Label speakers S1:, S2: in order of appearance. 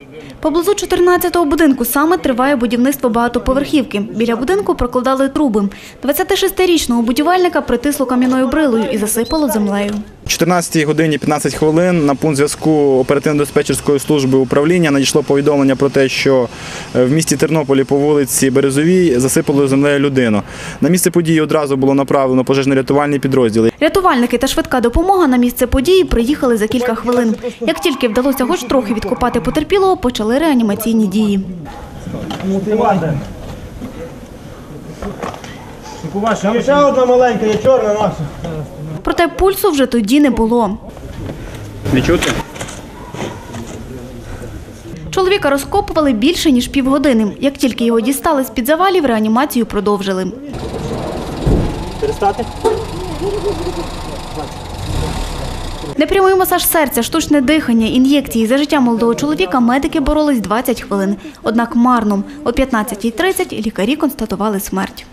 S1: Поблизу 14-го будинку саме триває будівництво багатоповерхівки. Біля будинку прокладали труби. 26-річного будівельника притисло кам'яною брилою і засипало землею.
S2: О 14 годині 15 хвилин на пункт зв'язку оперативно-диспетчерської служби управління надійшло повідомлення про те, що в місті Тернополі по вулиці Березовій засипало землею людину. На місце події одразу було направлено пожежно-рятувальні підрозділи.
S1: Рятувальники та швидка допомога на місце події приїхали за кілька хвилин. Як тільки вдалося хоч трохи відкопати потерпілого, почали реанімаційні дії.
S3: Ще одна маленька, є чорна наша.
S1: Проте пульсу вже тоді не було.
S2: Не чути?
S1: Чоловіка розкопували більше, ніж півгодини. Як тільки його дістали з-під завалів, реанімацію продовжили.
S3: Перестати?
S1: Непрямий масаж серця, штучне дихання, ін'єкції. За життя молодого чоловіка медики боролись 20 хвилин. Однак марно. О 15:30 лікарі констатували смерть.